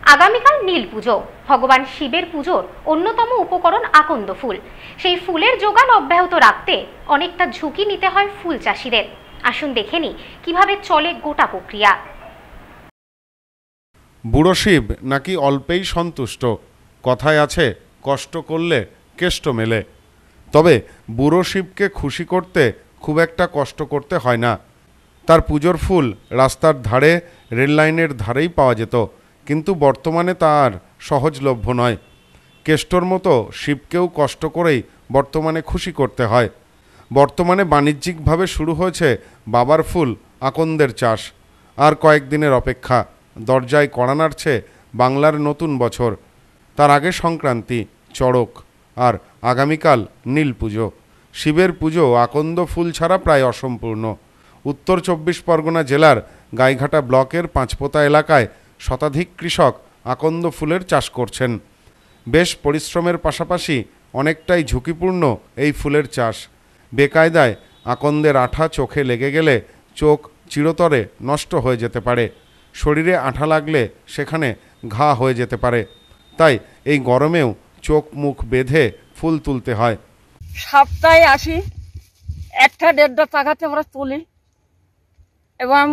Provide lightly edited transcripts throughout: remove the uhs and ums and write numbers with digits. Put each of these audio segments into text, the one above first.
আগামীকাল নীল পুজো। ভগবান শিবের পুজোর অন্যতম উপকরণ আকন্দ ফুল। সেই ফুলের যোগান অব্যাহত রাখতে অনেকটা ঝুঁকি নিতে হয় ফুল চাষিদের। আসুন দেখে নিই কিভাবে চলে গোটা প্রক্রিয়া। বুড়ো শিব নাকি অল্পেই সন্তুষ্ট? কথায় আছে কষ্ট করলে কেষ্ট মেলে। তবে বুড়ো শিবকে খুশি করতে খুব একটা কষ্ট করতে হয় না। তার পুজোর ফুল রাস্তার ধারে, রেল লাইনের ধারেই পাওয়া যেত, কিন্তু বর্তমানে তা আর সহজলভ্য নয়। কেষ্টর মতো শিবকেও কষ্ট করেই বর্তমানে খুশি করতে হয়। বর্তমানে বাণিজ্যিকভাবে শুরু হয়েছে বাবার ফুল আকন্দের চাষ। আর কয়েকদিনের অপেক্ষা, দরজায় কড়া নাড়ছে বাংলার নতুন বছর। তার আগে সংক্রান্তি, চড়ক আর আগামীকাল নীল পুজো। শিবের পুজো আকন্দ ফুল ছাড়া প্রায় অসম্পূর্ণ। উত্তর ২৪ পরগনা জেলার গাইঘাটা ব্লকের পাঁচপোতা এলাকায় শতাধিক কৃষক আকন্দ ফুলের চাষ করছেন। বেশ পরিশ্রমের পাশাপাশি অনেকটাই ঝুঁকিপূর্ণ এই ফুলের চাষ। বেকায়দায় আকন্দের আঠা চোখে লেগে গেলে চোখ চিরতরে নষ্ট হয়ে যেতে পারে। শরীরে আঠা লাগলে সেখানে ঘা হয়ে যেতে পারে। তাই এই গরমেও চোখ মুখ বেঁধে ফুল তুলতে হয়। সপ্তাহে আসি, 1-1.5 টাকাতে আমরা তুলি এবং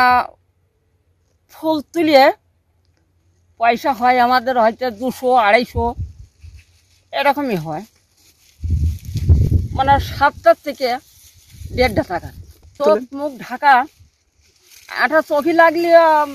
ফুল তুলিয়ে পয়সা হয় আমাদের হয়তো 200-250 এরকমই হয়। মানে 7 থেকে 1.5 টাকা। চোখ মুখ ঢাকা, আঠা চোখে লাগলে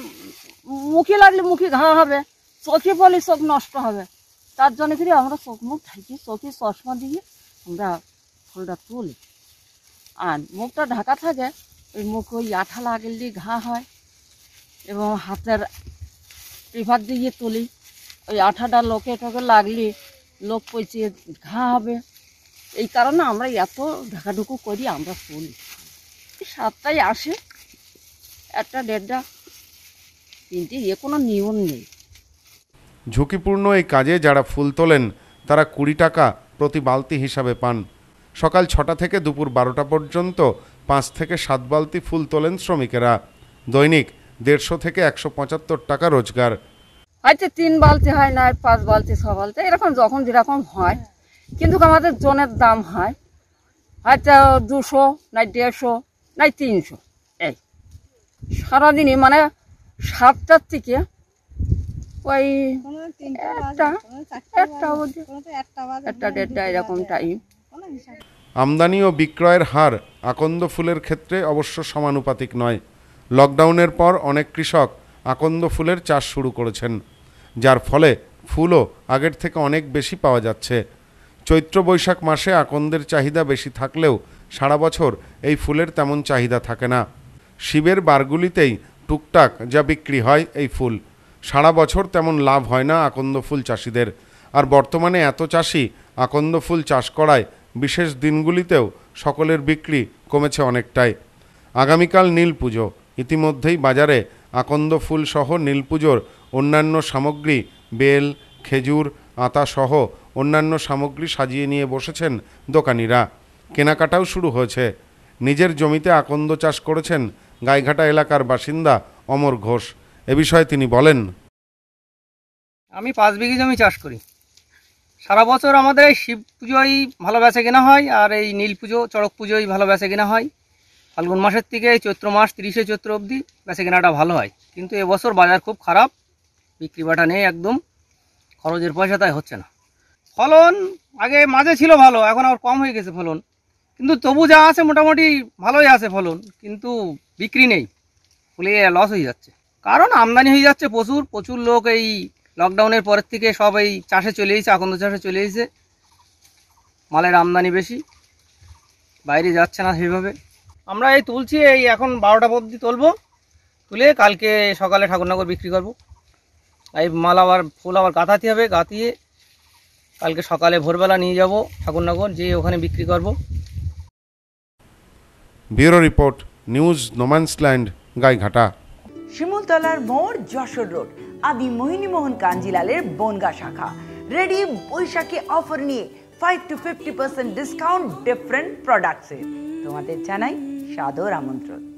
মুখে ঘা হবে, চোখে পড়লে চোখ নষ্ট হবে। তার জন্য করে আমরা চোখ মুখ ঢাকি, চোখে চশমা দিয়ে আমরা ফুলটা তুলি। আর মুখটা ঢাকা থাকে, ওই মুখ ওই আঠা লাগলে ঘা হয় এবং হাতের পেপার দিয়ে তুলি। ওই আঠাটা লোকে টোকে লাগলে লোক পচিয়ে ঘা হবে। এই কারণে আমরা এত ঢাকাঢুকু করি, আমরা তুলি। সপ্তাহে আসে 1-1.5 কিন্তু কোনো নিয়ম নেই। ঝুঁকিপূর্ণ এই কাজে যারা ফুল তোলেন তারা 20 টাকা প্রতি বালতি হিসাবে পান। সকাল 6টা থেকে দুপুর 12টা পর্যন্ত 5 থেকে 7 বালতি ফুল তোলেন শ্রমিকেরা। দৈনিক 150 থেকে 175 টাকা রোজগার। হয়তো 3 বালতি হয় না, 5 বালতি 6 বালতি এরকম যখন যেরকম হয়, কিন্তু আমাদের জনের দাম হয় হয়তো 200 নাই 150 নাই 300। এই সারাদিনই মানে 7টার থেকে ওই 1-1.5 এরকম টাইম। আমদানি ও বিক্রয়ের হার আকন্দ ফুলের ক্ষেত্রে অবশ্য সমানুপাতিক নয়। লকডাউনের পর অনেক কৃষক আকন্দ ফুলের চাষ শুরু করেছেন, যার ফলে ফুলও আগের থেকে অনেক বেশি পাওয়া যাচ্ছে। চৈত্র বৈশাখ মাসে আকন্দের চাহিদা বেশি থাকলেও সারা বছর এই ফুলের তেমন চাহিদা থাকে না। শিবের বারগুলিতেই টুকটাক যা বিক্রি হয় এই ফুল। সারা বছর তেমন লাভ হয় না আকন্দ ফুল চাষিদের। আর বর্তমানে এত চাষি আকন্দ ফুল চাষ করায় বিশেষ দিনগুলিতেও সকলের বিক্রি কমেছে অনেকটাই। আগামীকাল নীল পুজো। ইতিমধ্যেই বাজারে আকন্দ ফুল সহ নীল পুজোর অন্যান্য সামগ্রী, বেল, খেজুর, আতা সহ অন্যান্য সামগ্রী সাজিয়ে নিয়ে বসেছেন দোকানিরা। কেনাকাটাও শুরু হয়েছে। নিজের জমিতে আকন্দ চাষ করেছেন গাইঘাটা এলাকার বাসিন্দা অমর ঘোষ। এ বিষয়ে তিনি বলেন, আমি 5 বিঘি জমি চাষ করি। সারা বছর আমাদের এই শিব পুজোই ভালো বেচা কেনা হয়, আর এই নীল পুজো, চড়ক পুজোই ভালো বেচা কেনা হয়। ফাল্গুন মাসের থেকে চৈত্র মাস 30শে চৈত্র অবধি বেচা কেনাটা ভালো হয়। কিন্তু এবছর বাজার খুব খারাপ, বিক্রি বাটা নেই একদম, খরচের পয়সা তাই হচ্ছে না। ফলন আগে মাঝে ছিল ভালো, এখন আবার কম হয়ে গেছে ফলন, কিন্তু তবু যা আছে মোটামুটি ভালোই আছে ফলন, কিন্তু বিক্রি নেই, ফুলে লস হয়ে যাচ্ছে। কারণ আমদানি হয়ে যাচ্ছে প্রচুর লোক এই লকডাউনের পরের থেকে সব এই চাষে চলে এসেছে, আকন্দ চাষে চলে এসেছে। মালের আমদানি বেশি, বাইরে যাচ্ছে না সেইভাবে। আমরা এই তুলছি, এই এখন 12টা অবধি তুলবো, তুলে কালকে সকালে ঠাকুরনগর বিক্রি করব। এই মাল আবার ফুল আবার গাঁথাতে হবে, গাঁথিয়ে কালকে সকালে ভোরবেলা নিয়ে যাব ঠাকুরনগর, যেয়ে ওখানে বিক্রি করব। Bureau report, news no man's land, Gaighata. শিমুলতলার মোড়, যশোর রোড, আদি মোহিনীমোহন কাঞ্জিলালের বনগা শাখা। রেডি বৈশাখী অফার নিয়ে 5 to 50% ডিসকাউন্ট ডিফারেন্ট প্রোডাক্টসে। তোমাদের জানাই সাদর আমন্ত্রণ।